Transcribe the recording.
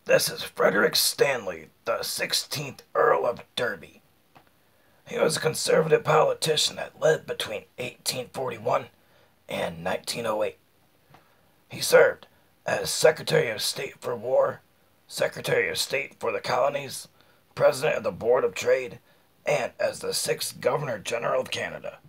This is Frederick Stanley, the 16th Earl of Derby. He was a conservative politician that lived between 1841 and 1908. He served as Secretary of State for War, Secretary of State for the Colonies, President of the Board of Trade, and as the 6th Governor General of Canada.